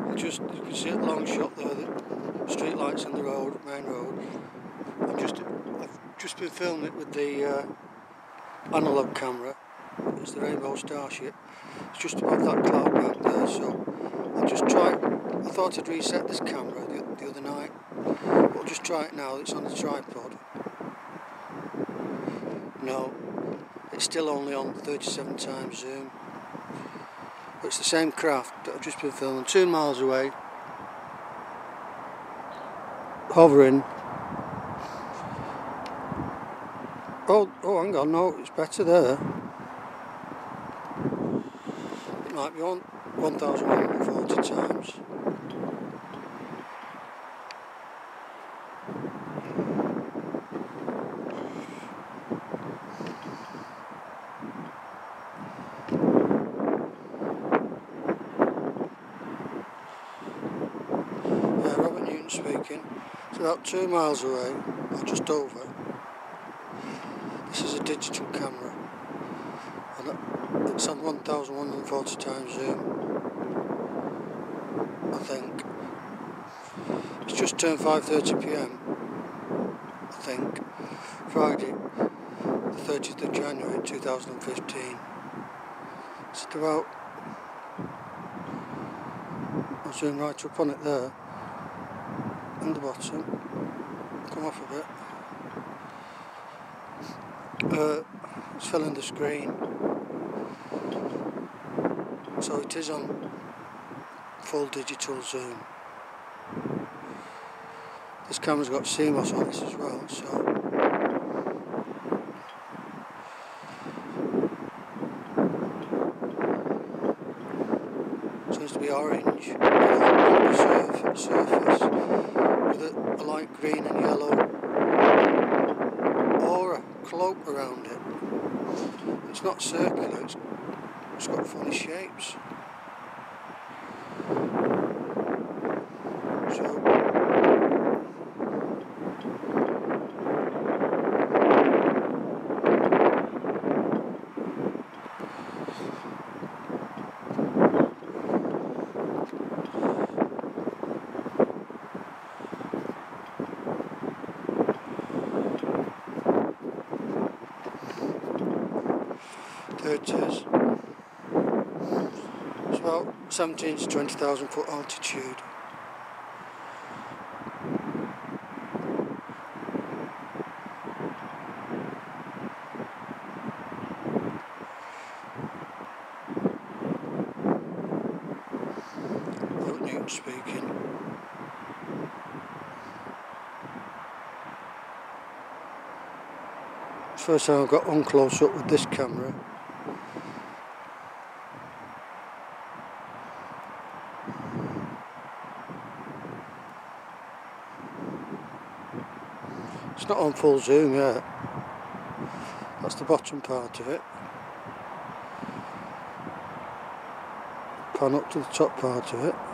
Just, you can see at long shot there, the street lights in the road, main road. I've just been filming it with the analog camera. It's the Rainbow Starship. It's just above that cloud bank there, so I'll just try. I thought I'd reset this camera the other night, but I'll just try it now. It's on the tripod. No, it's still only on 37 times zoom. But it's the same craft that I've just been filming 2 miles away, hovering. Oh, hang on, no, it's better there. It might be on 1,140 times. Newton speaking. It's about 2 miles away, or just over. This is a digital camera, and it's on 1,140 times zoom, I think. It's just turned 5:30 PM, I think, Friday, the 30th of January 2015. It's about, I'll zoom right up on it there. And the bottom, come off a bit. It's filling the screen, so it is on full digital zoom. This camera's got CMOS on it as well, so it seems to be orange on the surface, with a light green and yellow aura, cloak around it. It's not circular, it's got funny shapes. So there it is. It's about 17 to 20,000 foot altitude. Newton speaking. It's the first time I've got one close up with this camera. It's not on full zoom yet. That's the bottom part of it. Pan up to the top part of it.